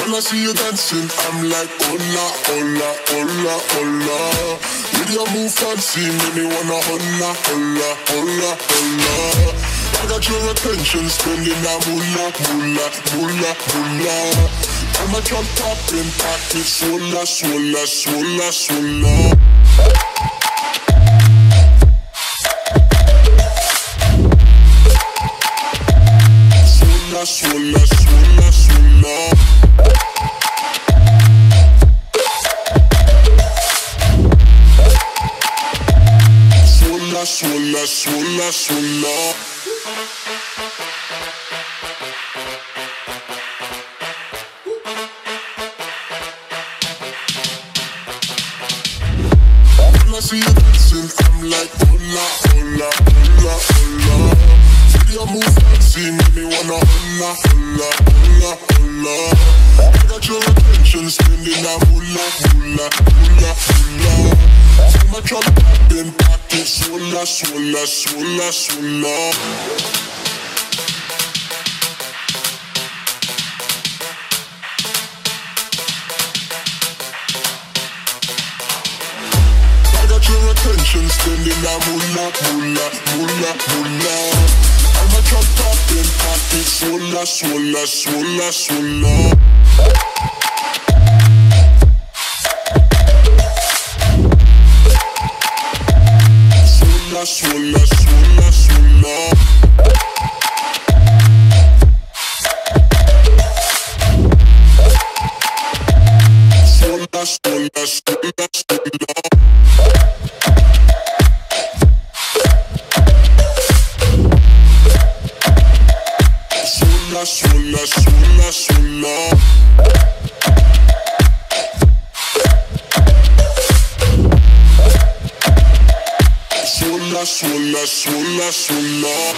When I see you dancing, I'm like, hola, hola, hola, hola. With your move fancy, make me wanna hola, hola, hola, hola. I got your attention, spending that moolah, moolah, moolah, moolah. I'm a drop poppin', pocket, swola, swola, swola, swola. Swola, swola, swola, swola. Swola, swola, swola. When I see you dancing, I'm like, hola, hola, hola, hola. See your move fancy, make me wanna hola, hola, hola, hola. I got your attention, spending that moolah, moolah, moolah, moolah. See my drum poppin', pocket, swola, swola, swola, swola. Your attention, spending that moolah, moolah, moolah, moolah. I'm a drop poppin', pocket, swola, swola, swola, swola. Swola, swola, swola, swola. Swola, swola, swola, swola. Swola, swola, swola. Swola, swola, swola, swola.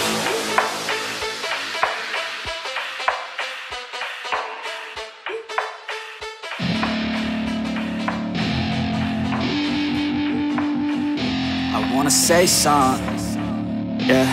I wanna say something, yeah.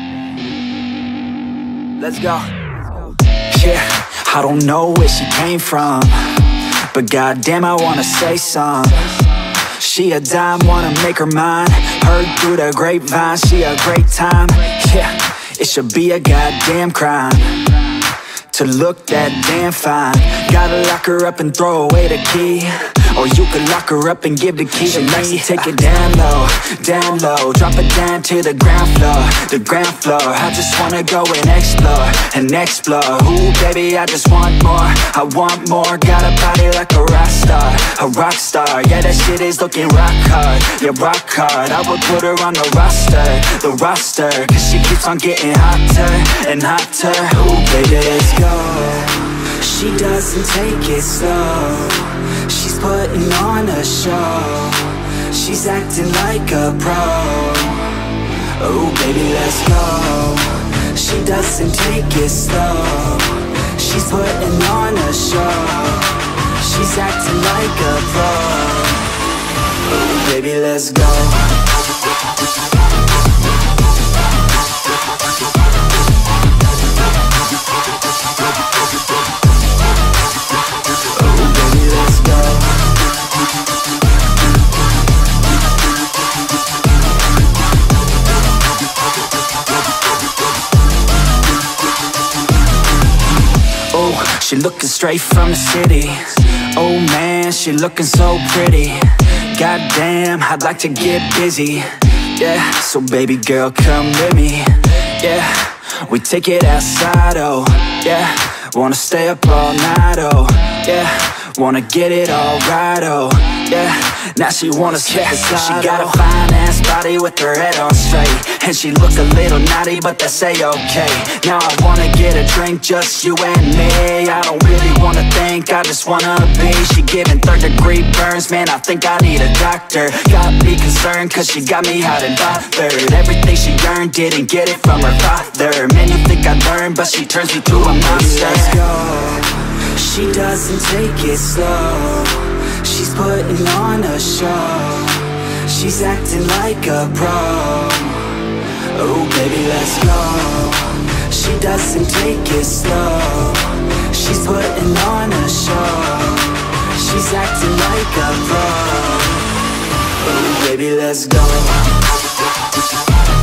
Let's go. Yeah, I don't know where she came from, but goddamn, I wanna say some. She a dime, wanna make her mine. Heard through the grapevine, she a great time. Yeah, it should be a goddamn crime to look that damn fine. Gotta lock her up and throw away the key, or you could lock her up and give the key to me. Take it down low, drop it down to the ground floor, the ground floor. I just wanna go and explore, and explore. Ooh, baby, I just want more, I want more. Got a body like a rock star, a rock star. Yeah, that shit is looking rock hard, yeah, rock hard. I would put her on the roster, cause she keeps on getting hotter and hotter. Ooh, baby, let's go. She doesn't take it slow, she's putting on a show. She's acting like a pro. Oh, baby, let's go. She doesn't take it slow, she's putting on a show. She's acting like a pro. Oh, baby, let's go. She looking straight from the city. Oh man, she looking so pretty. Goddamn, I'd like to get busy. Yeah, so baby girl, come with me. Yeah, we take it outside, oh yeah. Wanna stay up all night, oh yeah. Wanna get it all right, oh yeah. Now she wanna slip and slide. She got a fine ass body with her head on straight, and she look a little naughty, but that's a-okay. Now I wanna get a drink, just you and me. I don't really wanna think, I just wanna be. She giving third-degree burns, man, I think I need a doctor. Got me concerned, cause she got me hot and bothered. Everything she earned, didn't get it from her father. Man, you think I learned, but she turns me to a monster. Let's go. She doesn't take it slow, she's putting on a show. She's acting like a pro. Oh baby, let's go. She doesn't take it slow, she's putting on a show. She's acting like a pro. Oh baby, let's go.